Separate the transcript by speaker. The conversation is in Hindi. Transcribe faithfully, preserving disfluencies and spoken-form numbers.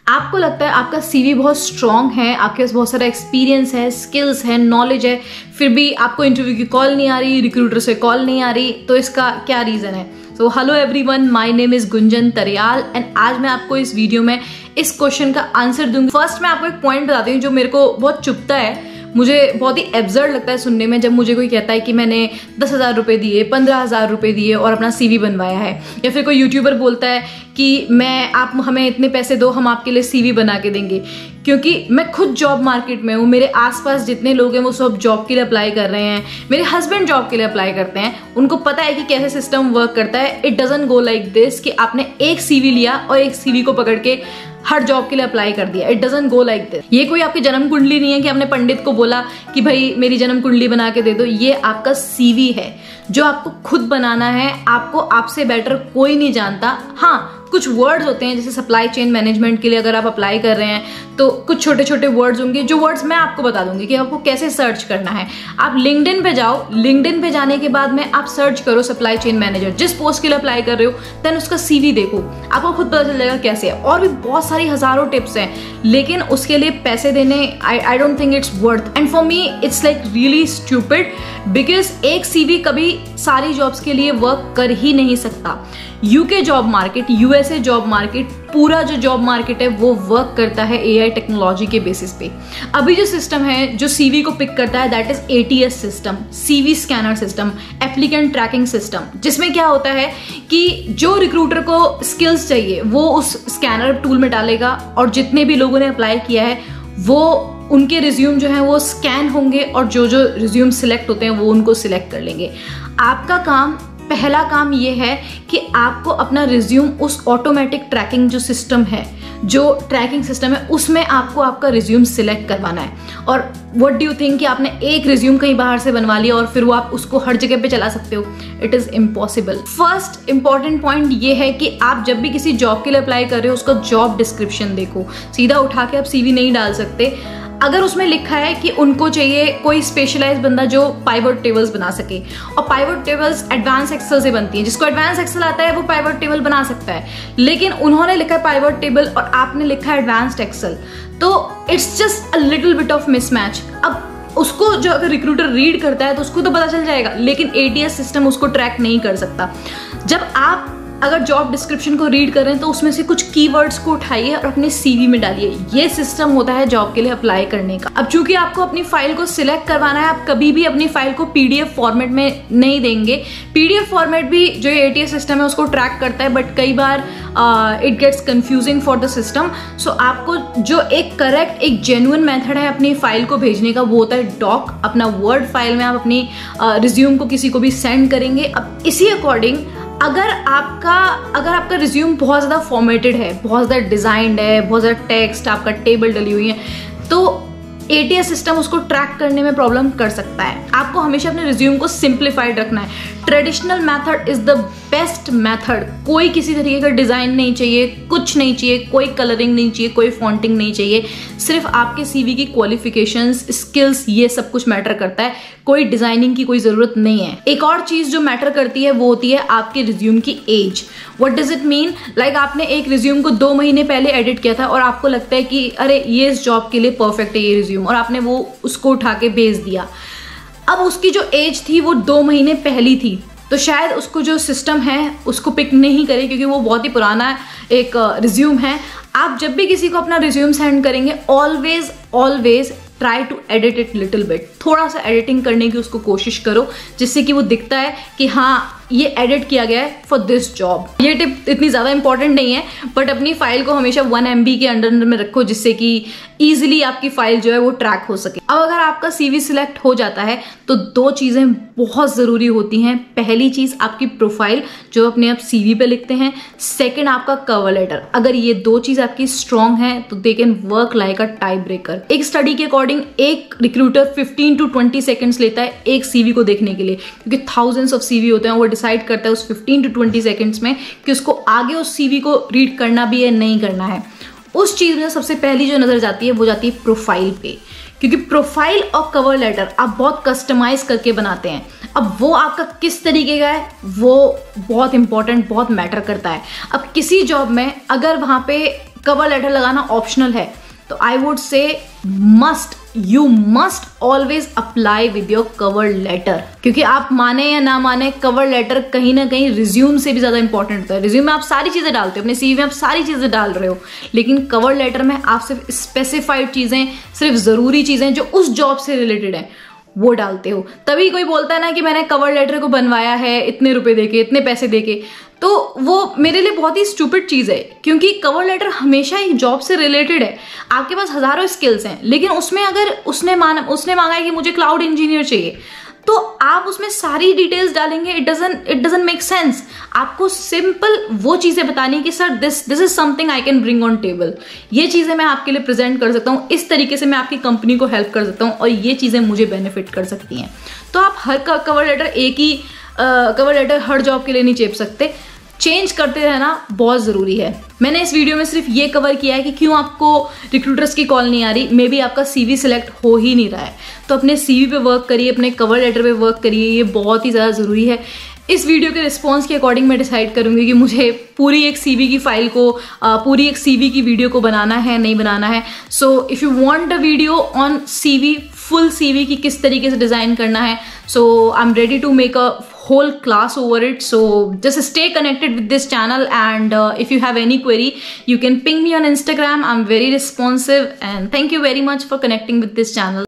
Speaker 1: आपको लगता है आपका सीवी बहुत स्ट्रांग है, आपके पास बहुत सारा एक्सपीरियंस है, स्किल्स है, नॉलेज है, फिर भी आपको इंटरव्यू की कॉल नहीं आ रही, रिक्रूटर से कॉल नहीं आ रही, तो इसका क्या रीज़न है? So hello everyone, my name is Gunjan Tariyal and आज मैं आपको इस वीडियो में इस क्वेश्चन का आंसर दूंगी। फर्स्ट मैं आपको एक पॉइंट बताती हूँ जो मेरे को बहुत चुभता है, मुझे बहुत ही एब्सर्ड लगता है सुनने में, जब मुझे कोई कहता है कि मैंने दस हज़ार रुपये दिए, पंद्रह हज़ार रुपये दिए और अपना सीवी बनवाया है, या फिर कोई यूट्यूबर बोलता है कि मैं आप हमें इतने पैसे दो, हम आपके लिए सीवी बना के देंगे। क्योंकि मैं खुद जॉब मार्केट में हूँ, मेरे आसपास जितने लोग हैं वो सब जॉब के लिए अप्लाई कर रहे हैं, मेरे हस्बैंड जॉब के लिए अप्लाई करते हैं, उनको पता है कि कैसे सिस्टम वर्क करता है। It doesn't go like this कि आपने एक सीवी लिया और एक सीवी को पकड़ के हर जॉब के लिए अप्लाई कर दिया। It doesn't go like this. ये कोई आपकी जन्म कुंडली नहीं है कि आपने पंडित को बोला कि भाई मेरी जन्म कुंडली बना के दे दो। ये आपका सीवी है जो आपको खुद बनाना है। आपको आपसे बेटर कोई नहीं जानता। हाँ, कुछ वर्ड्स होते हैं, जैसे सप्लाई चेन मैनेजमेंट के लिए अगर आप अप्लाई कर रहे हैं तो कुछ छोटे छोटे वर्ड्स होंगे, जो वर्ड्स मैं आपको बता दूंगी कि आपको कैसे सर्च करना है। आप लिंक्डइन पे जाओ, लिंक्डइन पे जाने के बाद में आप सर्च करो सप्लाई चेन मैनेजर, जिस पोस्ट के लिए अप्लाई कर रहे हो, देन उसका सीवी देखो, आपको खुद पता चल जाएगा कैसे है। और भी बहुत सारी हजारों टिप्स हैं, लेकिन उसके लिए पैसे देने I I don't think it's worth. And for me it's like really stupid, because एक सीवी कभी सारी जॉब्स के लिए वर्क कर ही नहीं सकता। UK job market, USA job market, पूरा जो जॉब मार्केट है वो वर्क करता है एआई टेक्नोलॉजी के बेसिस पे। अभी जो सिस्टम है जो सीवी को पिक करता है, that is ATS system, CV scanner system, applicant tracking system, जिसमें क्या होता है कि जो रिक्रूटर को स्किल्स चाहिए वो उस स्कैनर टूल में डालेगा और जितने भी लोगों ने अप्लाई किया है वो उनके रिज्यूम जो है वो स्कैन होंगे और जो जो रिज्यूम सिलेक्ट होते हैं वो उनको सिलेक्ट कर लेंगे। आपका काम, पहला काम ये है कि आपको अपना रिज्यूम उस ऑटोमेटिक ट्रैकिंग जो सिस्टम है, जो ट्रैकिंग सिस्टम है, उसमें आपको आपका रिज्यूम सिलेक्ट करवाना है। और व्हाट डू यू थिंक कि आपने एक रिज्यूम कहीं बाहर से बनवा लिया और फिर वो आप उसको हर जगह पे चला सकते हो? It is impossible. First important point ये है कि आप जब भी किसी जॉब के लिए अप्लाई कर रहे हो उसका जॉब डिस्क्रिप्शन देखो। सीधा उठा के आप सीवी नहीं डाल सकते। अगर उसमें लिखा है कि उनको चाहिए कोई स्पेशलाइज बंदा जो पाइवट टेबल्स बना सके, और पाइवट टेबल्स एडवांस एक्सेल से बनती है, जिसको एडवांस एक्सेल आता है वो पाइवट टेबल बना सकता है, लेकिन उन्होंने लिखा है पाइवट टेबल और आपने लिखा है एडवांस्ड एक्सेल, तो it's just a little bit of mismatch. अब उसको जो अगर रिक्रूटर रीड करता है तो उसको तो पता चल जाएगा, लेकिन एटीएस सिस्टम उसको ट्रैक नहीं कर सकता। जब आप अगर जॉब डिस्क्रिप्शन को रीड कर रहे हैं तो उसमें से कुछ कीवर्ड्स को उठाइए और अपने सीवी में डालिए। ये सिस्टम होता है जॉब के लिए अप्लाई करने का। अब चूंकि आपको अपनी फाइल को सिलेक्ट करवाना है, आप कभी भी अपनी फाइल को पीडीएफ फॉर्मेट में नहीं देंगे। पीडीएफ फॉर्मेट भी जो एटीएस सिस्टम है उसको ट्रैक करता है, बट कई बार it gets confusing for the system. So आपको जो एक करेक्ट, एक जेन्युइन मेथड है अपनी फाइल को भेजने का, वो होता है डॉक। अपना वर्ड फाइल में आप अपनी रिज्यूम uh, को किसी को भी सेंड करेंगे। अब इसी अकॉर्डिंग अगर आपका अगर आपका रिज्यूम बहुत ज़्यादा फॉर्मेटेड है, बहुत ज़्यादा डिज़ाइंड है, बहुत ज़्यादा टेक्स्ट, आपका टेबल डली हुई है, तो एटीएस सिस्टम उसको ट्रैक करने में प्रॉब्लम कर सकता है। आपको हमेशा अपने रिज्यूम को सिंप्लीफाइड रखना है। Traditional method is the best method. कोई किसी तरीके का डिज़ाइन नहीं चाहिए, कुछ नहीं चाहिए, कोई कलरिंग नहीं चाहिए, कोई फॉन्टिंग नहीं चाहिए। सिर्फ आपके सीवी की क्वालिफिकेशंस, स्किल्स, ये सब कुछ मैटर करता है। कोई डिजाइनिंग की कोई ज़रूरत नहीं है। एक और चीज़ जो मैटर करती है वो होती है आपके रिज्यूम की age. What does it mean? Like आपने एक रिज्यूम को दो महीने पहले एडिट किया था और आपको लगता है कि अरे ये इस जॉब के लिए परफेक्ट है ये रिज्यूम, और आपने वो उसको उठा के भेज दिया। अब उसकी जो एज थी वो दो महीने पहली थी, तो शायद उसको जो सिस्टम है उसको पिक नहीं करे, क्योंकि वो बहुत ही पुराना एक रिज्यूम है। आप जब भी किसी को अपना रिज्यूम सेंड करेंगे, always always try to edit it little bit. थोड़ा सा एडिटिंग करने की उसको कोशिश करो, जिससे कि वो दिखता है कि हाँ ये एडिट किया गया है फॉर दिस जॉब। ये टिप इतनी ज़्यादा इंपॉर्टेंट नहीं है, बट अपनी फाइल को हमेशा वन एम बी के अंडर अंडर में रखो, जिससे कि ईजिली आपकी फाइल जो है वो ट्रैक हो सके। अब अगर आपका सीवी सिलेक्ट हो जाता है तो दो चीज़ें बहुत ज़रूरी होती हैं। पहली चीज़ आपकी प्रोफाइल जो अपने आप सीवी पे लिखते हैं, सेकेंड आपका कवर लेटर। अगर ये दो चीज़ आपकी स्ट्रॉन्ग है तो they can work like a tie breaker. एक स्टडी के अकॉर्डिंग एक recruiter fifteen to twenty seconds लेता है एक सीवी को देखने के लिए, क्योंकि थाउजेंड्स ऑफ सीवी होते हैं। वो डिसाइड करता है उस फिफ्टीन टू ट्वेंटी सेकेंड्स में कि उसको आगे उस सीवी को रीड करना भी है, नहीं करना है। उस चीज़ में सबसे पहली जो नज़र जाती है वो जाती है प्रोफाइल पे, क्योंकि प्रोफाइल और कवर लेटर आप बहुत कस्टमाइज करके बनाते हैं। अब वो आपका किस तरीके का है वो बहुत इंपॉर्टेंट, बहुत मैटर करता है। अब किसी जॉब में अगर वहाँ पे कवर लेटर लगाना ऑप्शनल है, तो I would say must you must always apply with your cover letter, क्योंकि आप माने या ना माने कवर लेटर कहीं ना कहीं रिज्यूम से भी ज्यादा इंपॉर्टेंट होता है। रिज्यूम में आप सारी चीजें डालते हो, अपने सीवी में आप सारी चीजें डाल रहे हो, लेकिन कवर लेटर में आप सिर्फ स्पेसिफाइड चीजें, सिर्फ जरूरी चीजें जो उस जॉब से रिलेटेड है वो डालते हो। तभी कोई बोलता है ना कि मैंने कवर लेटर को बनवाया है इतने रुपए देके, इतने पैसे देके, तो वो मेरे लिए बहुत ही स्टूपिड चीज है, क्योंकि कवर लेटर हमेशा एक जॉब से रिलेटेड है। आपके पास हजारों स्किल्स हैं, लेकिन उसमें अगर उसने माना उसने मांगा है कि मुझे क्लाउड इंजीनियर चाहिए, तो आप उसमें सारी डिटेल्स डालेंगे, it doesn't it doesn't make sense. आपको सिंपल वो चीजें बतानी कि sir this this is something I can bring on table, ये चीजें मैं आपके लिए प्रेजेंट कर सकता हूँ, इस तरीके से मैं आपकी कंपनी को हेल्प कर सकता हूँ और ये चीजें मुझे बेनिफिट कर सकती हैं। तो आप हर कवर लेटर एक ही कवर लेटर हर जॉब के लिए नहीं चेप सकते, चेंज करते रहना बहुत ज़रूरी है। मैंने इस वीडियो में सिर्फ ये कवर किया है कि क्यों आपको रिक्रूटर्स की कॉल नहीं आ रही, मे बी आपका सीवी सिलेक्ट हो ही नहीं रहा है, तो अपने सीवी पे वर्क करिए, अपने कवर लेटर पे वर्क करिए, ये बहुत ही ज़्यादा ज़रूरी है। इस वीडियो के रिस्पॉन्स के अकॉर्डिंग मैं डिसाइड करूंगी कि मुझे पूरी एक सीवी की फाइल को, पूरी एक सीवी की वीडियो को बनाना है नहीं बनाना है। So if you want a video on CV, full CV की किस तरीके से डिज़ाइन करना है, so I am ready to make a whole class over it. So just stay connected with this channel, and uh, if you have any query you can ping me on Instagram. I'm very responsive, and thank you very much for connecting with this channel.